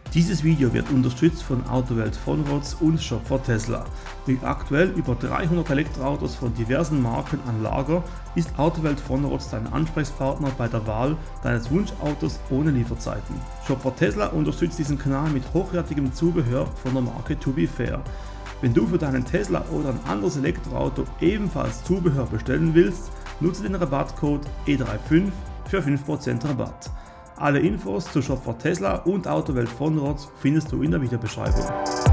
Dieses Video wird unterstützt von Autowelt von Rotz und Shop for Tesla. Mit aktuell über 300 Elektroautos von diversen Marken an Lager ist Autowelt von Rotz dein Ansprechpartner bei der Wahl deines Wunschautos ohne Lieferzeiten. Shop for Tesla unterstützt diesen Kanal mit hochwertigem Zubehör von der Marke To Be Fair. Wenn du für deinen Tesla oder ein anderes Elektroauto ebenfalls Zubehör bestellen willst, nutze den Rabattcode E35 für 5% Rabatt. Alle Infos zu Shop for Tesla und Autowelt von Rotz findest du in der Videobeschreibung.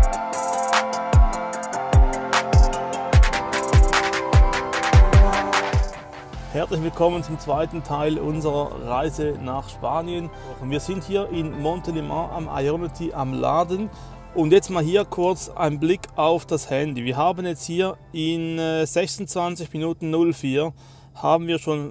Herzlich willkommen zum zweiten Teil unserer Reise nach Spanien. Wir sind hier in Montelimar am Ionity am Laden. Und jetzt mal hier kurz ein Blick auf das Handy. Wir haben jetzt hier in 26 Minuten 04 haben wir schon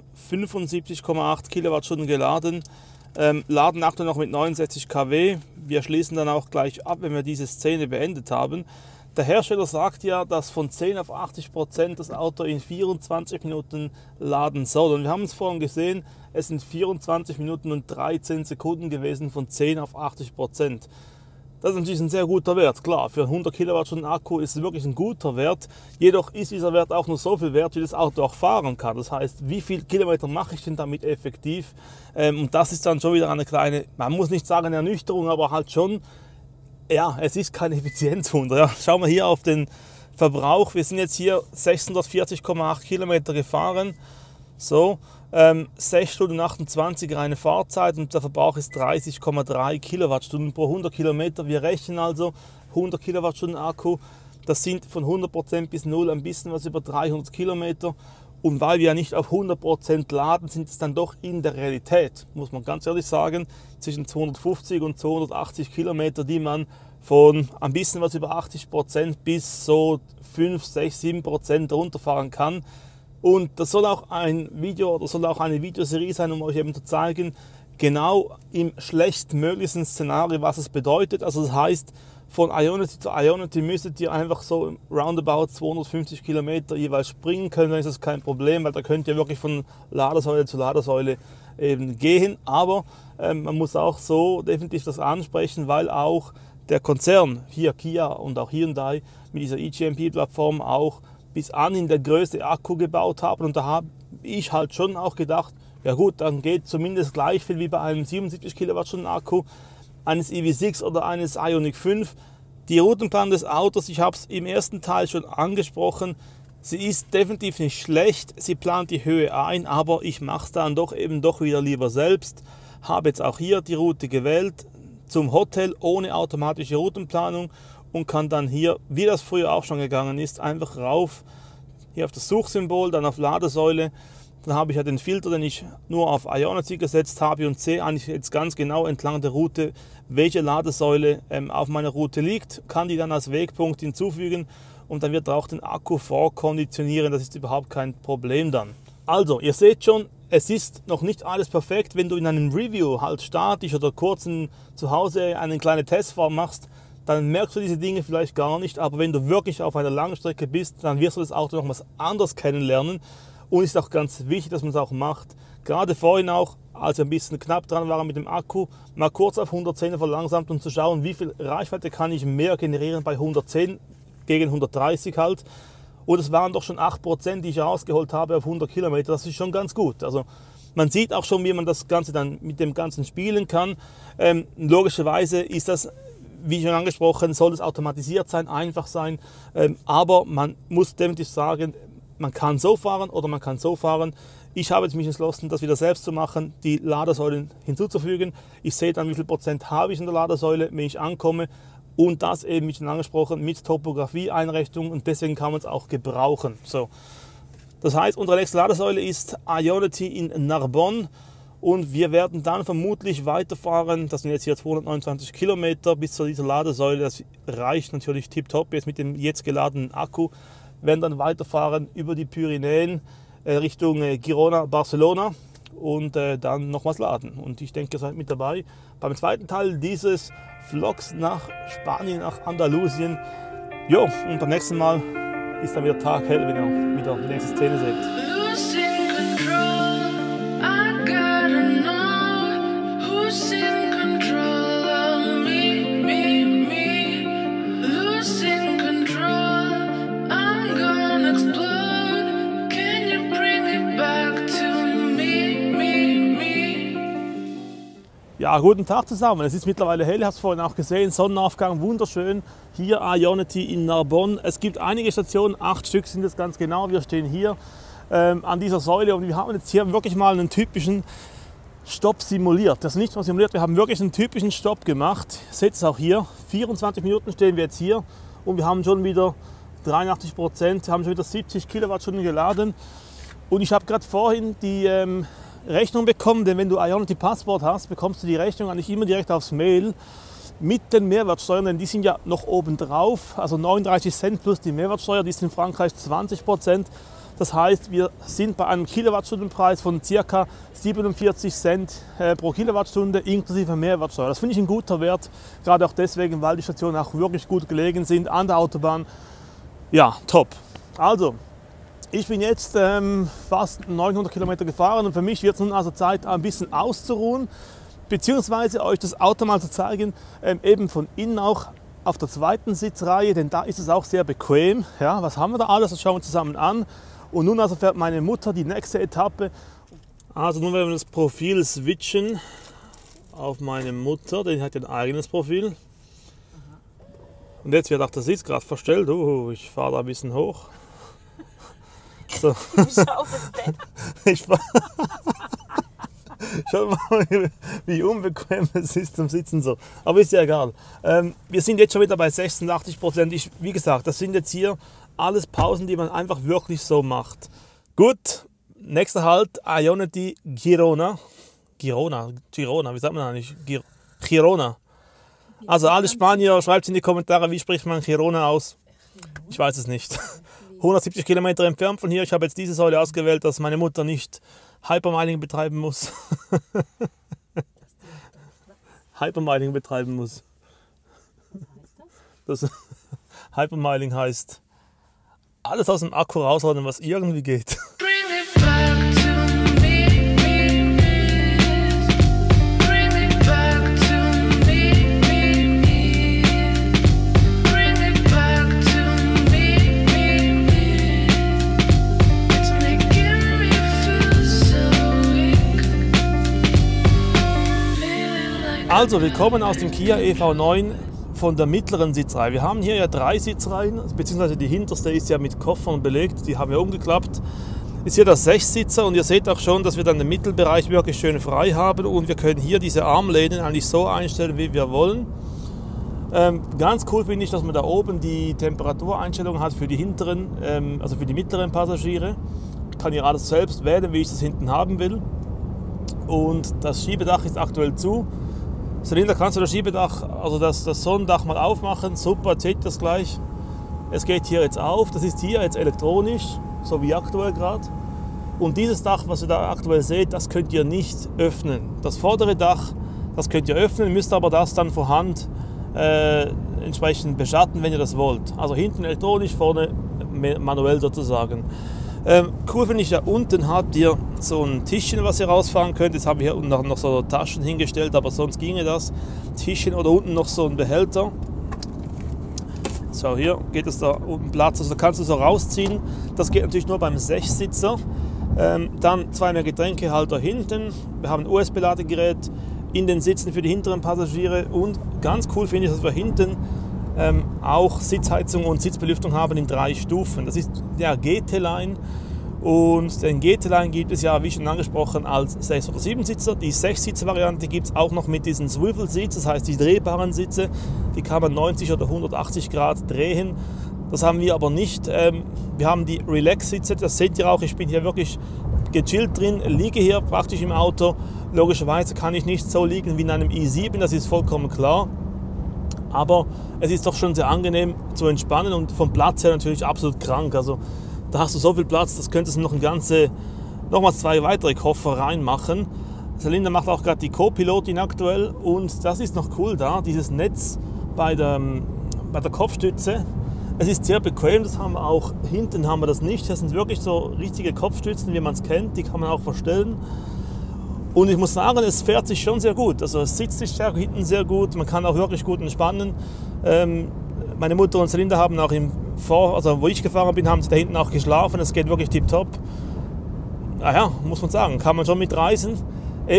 75,8 Kilowattstunden geladen. Laden aktuell noch mit 69 kW. Wir schließen dann auch gleich ab, wenn wir diese Szene beendet haben. Der Hersteller sagt ja, dass von 10 auf 80% das Auto in 24 Minuten laden soll. Und wir haben es vorhin gesehen, es sind 24 Minuten und 13 Sekunden gewesen von 10 auf 80%. Das ist natürlich ein sehr guter Wert, klar, für 100 Kilowattstunden Akku ist es wirklich ein guter Wert, jedoch ist dieser Wert auch nur so viel wert, wie das Auto auch fahren kann. Das heißt, wie viel Kilometer mache ich denn damit effektiv? Und das ist dann schon wieder eine kleine, man muss nicht sagen Ernüchterung, aber halt schon, ja, es ist kein Effizienzwunder. Ja. Schauen wir hier auf den Verbrauch, wir sind jetzt hier 640,8 Kilometer gefahren, so. 6 Stunden 28 reine Fahrzeit und der Verbrauch ist 30,3 Kilowattstunden pro 100 Kilometer. Wir rechnen also 100 Kilowattstunden Akku, das sind von 100% bis 0 ein bisschen was über 300 Kilometer. Und weil wir ja nicht auf 100% laden, sind es dann doch in der Realität, muss man ganz ehrlich sagen, zwischen 250 und 280 Kilometer, die man von ein bisschen was über 80% bis so 5, 6, 7% runterfahren kann. Und das soll auch ein Video oder soll auch eine Videoserie sein, um euch eben zu zeigen, genau im schlechtmöglichsten Szenario, was es bedeutet. Also das heißt, von Ionity zu Ionity müsstet ihr einfach so roundabout 250 Kilometer jeweils springen können, dann ist das kein Problem, weil da könnt ihr wirklich von Ladesäule zu Ladesäule eben gehen. Aber man muss auch so definitiv das ansprechen, weil auch der Konzern, hier Kia und auch Hyundai, mit dieser eGMP-Plattform auch bis anhin der größte Akku gebaut haben. Und da habe ich halt schon auch gedacht, ja gut, dann geht zumindest gleich viel wie bei einem 77 Kilowattstunden Akku eines EV6 oder eines Ioniq 5. Die Routenplan des Autos, ich habe es im ersten Teil schon angesprochen, sie ist definitiv nicht schlecht, sie plant die Höhe ein, aber ich mache es dann doch wieder lieber selbst. Habe jetzt auch hier die Route gewählt zum Hotel ohne automatische Routenplanung und kann dann hier, wie das früher auch schon gegangen ist, einfach rauf, hier auf das Suchsymbol, dann auf Ladesäule. Dann habe ich ja den Filter, den ich nur auf Ionity gesetzt habe und sehe eigentlich jetzt ganz genau entlang der Route, welche Ladesäule auf meiner Route liegt, kann die dann als Wegpunkt hinzufügen und dann wird er auch den Akku vorkonditionieren, das ist überhaupt kein Problem dann. Also, ihr seht schon, es ist noch nicht alles perfekt, wenn du in einem Review halt statisch oder kurz zu Hause eine kleine Testfahrt machst, dann merkst du diese Dinge vielleicht gar nicht, aber wenn du wirklich auf einer langen Strecke bist, dann wirst du das Auto nochmals anders kennenlernen und es ist auch ganz wichtig, dass man es auch macht. Gerade vorhin auch, als wir ein bisschen knapp dran waren mit dem Akku, mal kurz auf 110 verlangsamt, um zu schauen, wie viel Reichweite kann ich mehr generieren bei 110 gegen 130 halt. Und es waren doch schon 8%, die ich rausgeholt habe auf 100 Kilometer, das ist schon ganz gut. Also man sieht auch schon, wie man das Ganze dann mit dem Ganzen spielen kann. Logischerweise ist das, wie schon angesprochen, soll es automatisiert sein, einfach sein, aber man muss definitiv sagen, man kann so fahren oder man kann so fahren. Ich habe jetzt mich entschlossen, das wieder selbst zu machen, die Ladesäulen hinzuzufügen. Ich sehe dann, wie viel Prozent habe ich in der Ladesäule, wenn ich ankomme und das eben, wie schon angesprochen, mit Topografie-Einrichtung und deswegen kann man es auch gebrauchen. So. Das heißt, unsere nächste Ladesäule ist Ionity in Narbonne. Und wir werden dann vermutlich weiterfahren, das sind jetzt hier 229 Kilometer bis zu dieser Ladesäule, das reicht natürlich tipptopp jetzt mit dem jetzt geladenen Akku. Wir werden dann weiterfahren über die Pyrenäen Richtung Girona, Barcelona und dann nochmals laden. Und ich denke, ihr seid mit dabei beim zweiten Teil dieses Vlogs nach Spanien, nach Andalusien. Jo, und beim nächsten Mal ist dann wieder taghell, wenn ihr wieder die nächste Szene seht. Who's in control of me? Ja, guten Tag zusammen. Es ist mittlerweile hell, ihr habt es vorhin auch gesehen. Sonnenaufgang, wunderschön. Hier Ionity in Narbonne. Es gibt einige Stationen, 8 Stück sind es ganz genau. Wir stehen hier an dieser Säule und wir haben jetzt hier wirklich mal einen typischen Stopp simuliert. Das ist nicht nur simuliert, wir haben wirklich einen typischen Stopp gemacht. Seht es auch hier. 24 Minuten stehen wir jetzt hier und wir haben schon wieder 83%, haben schon wieder 70 Kilowattstunden geladen. Und ich habe gerade vorhin die Rechnung bekommen, denn wenn du Ionity Passport hast, bekommst du die Rechnung eigentlich immer direkt aufs Mail mit den Mehrwertsteuern, denn die sind ja noch oben drauf, also 39 Cent plus die Mehrwertsteuer, die ist in Frankreich 20%. Das heißt, wir sind bei einem Kilowattstundenpreis von ca. 47 Cent pro Kilowattstunde inklusive Mehrwertsteuer. Das finde ich ein guter Wert, gerade auch deswegen, weil die Stationen auch wirklich gut gelegen sind an der Autobahn. Ja, top. Also, ich bin jetzt fast 900 Kilometer gefahren und für mich wird es nun also Zeit, ein bisschen auszuruhen, beziehungsweise euch das Auto mal zu zeigen, eben von innen auch auf der zweiten Sitzreihe, denn da ist es auch sehr bequem. Ja, was haben wir da alles? Das schauen wir zusammen an. Und nun also fährt meine Mutter die nächste Etappe. Also nun werden wir das Profil switchen auf meine Mutter, denn die hat ein eigenes Profil. Und jetzt wird auch der Sitz gerade verstellt. Ich fahre da ein bisschen hoch. So. Schau mal, wie unbequem es ist zum Sitzen so. Aber ist ja egal. Wir sind jetzt schon wieder bei 86%. Wie gesagt, das sind jetzt hier alles Pausen, die man einfach wirklich so macht. Gut, nächster Halt, Ionity Girona. Girona, wie sagt man eigentlich? Girona. Also alle Spanier, schreibt es in die Kommentare, wie spricht man Girona aus? Ich weiß es nicht. 170 Kilometer entfernt von hier. Ich habe jetzt diese Säule ausgewählt, dass meine Mutter nicht Hypermiling betreiben muss. Hypermiling betreiben muss. Das Hypermiling heißt alles aus dem Akku rausholen, was irgendwie geht. Also, wir kommen aus dem Kia EV9 von der mittleren Sitzreihe. Wir haben hier ja 3 Sitzreihen, beziehungsweise die hinterste ist ja mit Koffern belegt, die haben wir umgeklappt. Ist hier der 6-Sitzer und ihr seht auch schon, dass wir dann den Mittelbereich wirklich schön frei haben und wir können hier diese Armlehnen eigentlich so einstellen, wie wir wollen. Ganz cool finde ich, dass man da oben die Temperatureinstellung hat für die hinteren, also für die mittleren Passagiere. Ich kann hier alles selbst wählen, wie ich das hinten haben will. Und das Schiebedach ist aktuell zu. Zylinder, kannst du das Schiebedach, also das Sonnendach mal aufmachen? Super, jetzt seht ihr das gleich. Es geht hier jetzt auf, das ist hier jetzt elektronisch, so wie aktuell gerade. Und dieses Dach, was ihr da aktuell seht, das könnt ihr nicht öffnen. Das vordere Dach, das könnt ihr öffnen, müsst aber das dann von Hand entsprechend beschatten, wenn ihr das wollt. Also hinten elektronisch, vorne manuell sozusagen. Cool finde ich, ja unten habt ihr so ein Tischchen, was ihr rausfahren könnt. Jetzt haben wir hier unten noch so Taschen hingestellt, aber sonst ginge das. Tischchen oder unten noch so ein Behälter. So, hier geht es da unten Platz, also da kannst du so rausziehen. Das geht natürlich nur beim 6-Sitzer. Dann 2 mehr Getränkehalter hinten. Wir haben ein USB-Ladegerät in den Sitzen für die hinteren Passagiere. Und ganz cool finde ich, dass wir hinten auch Sitzheizung und Sitzbelüftung haben in 3 Stufen. Das ist der GT-Line und den GT-Line gibt es ja, wie schon angesprochen, als 6- oder 7-Sitzer. Die 6-Sitzer-Variante gibt es auch noch mit diesen Swivel-Seats, das heißt die drehbaren Sitze, die kann man 90 oder 180 Grad drehen. Das haben wir aber nicht. Wir haben die Relax-Sitze, das seht ihr auch, ich bin hier wirklich gechillt drin, liege hier praktisch im Auto. Logischerweise kann ich nicht so liegen wie in einem i7, das ist vollkommen klar. Aber es ist doch schon sehr angenehm zu entspannen und vom Platz her natürlich absolut krank. Also da hast du so viel Platz, das könntest du nochmals 2 weitere Koffer reinmachen. Zylinder macht auch gerade die Co-Pilotin aktuell und das ist noch cool da, dieses Netz bei der Kopfstütze. Es ist sehr bequem, das haben wir auch, hinten haben wir das nicht. Das sind wirklich so richtige Kopfstützen, wie man es kennt, die kann man auch verstellen. Und ich muss sagen, es fährt sich schon sehr gut. Also es sitzt sich hinten sehr gut, man kann auch wirklich gut entspannen. Meine Mutter und Zylinder haben auch also wo ich gefahren bin, haben sie da hinten auch geschlafen. Es geht wirklich tipptopp. Naja, muss man sagen, kann man schon mitreisen. Eben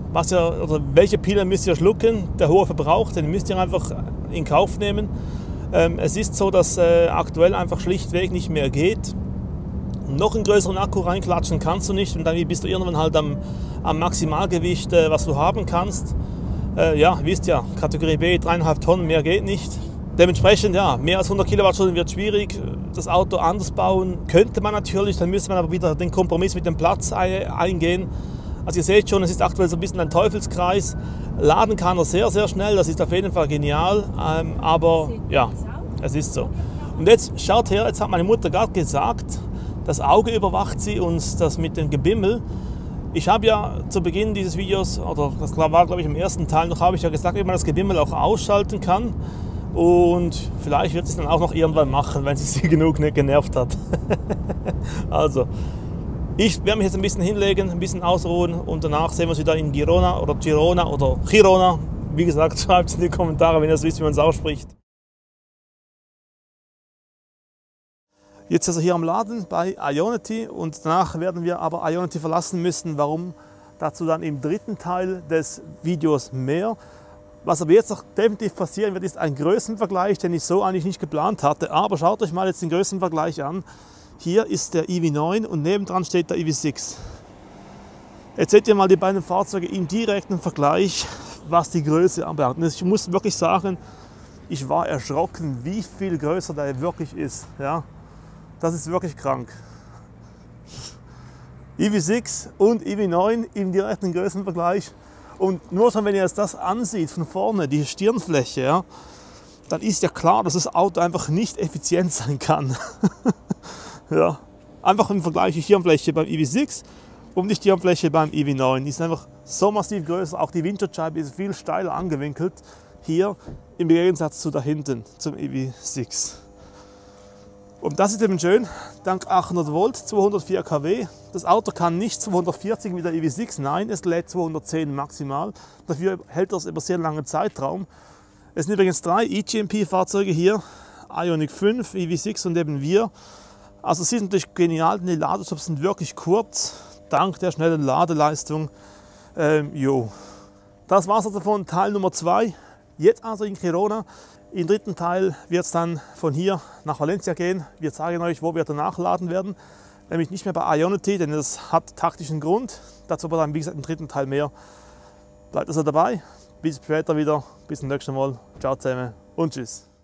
was ihr, oder welche Pille müsst ihr schlucken. Der hohe Verbrauch, den müsst ihr einfach in Kauf nehmen. Es ist so, dass aktuell einfach schlichtweg nicht mehr geht. Noch einen größeren Akku reinklatschen kannst du nicht und dann bist du irgendwann halt am Maximalgewicht, was du haben kannst. Ja, wisst ja, Kategorie B, 3,5 Tonnen, mehr geht nicht. Dementsprechend, ja, mehr als 100 Kilowattstunden wird schwierig. Das Auto anders bauen könnte man natürlich, dann müsste man aber wieder den Kompromiss mit dem Platz eingehen. Also ihr seht schon, es ist aktuell so ein bisschen ein Teufelskreis. Laden kann er sehr, sehr schnell, das ist auf jeden Fall genial, aber ja, es ist so. Und jetzt schaut her, jetzt hat meine Mutter gerade gesagt, das Auge überwacht sie und das mit dem Gebimmel. Ich habe ja zu Beginn dieses Videos, oder das war glaube ich im ersten Teil noch, habe ich ja gesagt, wie man das Gebimmel auch ausschalten kann. Und vielleicht wird sie es dann auch noch irgendwann machen, wenn sie genug genervt hat. Also, ich werde mich jetzt ein bisschen hinlegen, ein bisschen ausruhen und danach sehen wir uns wieder in Girona oder Girona oder Girona. Wie gesagt, schreibt es in die Kommentare, wenn ihr es wisst, wie man es ausspricht. Jetzt also hier am Laden bei Ionity und danach werden wir aber Ionity verlassen müssen. Warum? Dazu dann im dritten Teil des Videos mehr. Was aber jetzt noch definitiv passieren wird, ist ein Größenvergleich, den ich so eigentlich nicht geplant hatte. Aber schaut euch mal jetzt den Größenvergleich an. Hier ist der EV9 und nebendran steht der EV6. Jetzt seht ihr mal die beiden Fahrzeuge im direkten Vergleich, was die Größe anbelangt. Ich muss wirklich sagen, ich war erschrocken, wie viel größer der wirklich ist. Ja, das ist wirklich krank. EV6 und EV9 im direkten Größenvergleich. Und nur schon, wenn ihr jetzt das ansieht von vorne, die Stirnfläche, ja, dann ist ja klar, dass das Auto einfach nicht effizient sein kann. Ja, einfach im Vergleich die Stirnfläche beim EV6 und die Stirnfläche beim EV9. Die ist einfach so massiv größer. Auch die Windschutzscheibe ist viel steiler angewinkelt hier im Gegensatz zu da hinten zum EV6. Und das ist eben schön, dank 800 Volt, 204 kW. Das Auto kann nicht 240 wie der EV6, nein, es lädt 210 maximal. Dafür hält das über sehr langen Zeitraum. Es sind übrigens 3 eGMP-Fahrzeuge hier, Ioniq 5, EV6 und eben wir. Also sie sind natürlich genial, denn die Ladestops sind wirklich kurz, dank der schnellen Ladeleistung. Das war es also von Teil Nummer 2. Jetzt also in Girona. Im dritten Teil wird es dann von hier nach Valencia gehen. Wir zeigen euch, wo wir danach laden werden. Nämlich nicht mehr bei Ionity, denn das hat taktischen Grund. Dazu aber dann, wie gesagt, im dritten Teil mehr. Bleibt also dabei. Bis später wieder. Bis zum nächsten Mal. Ciao zusammen und tschüss.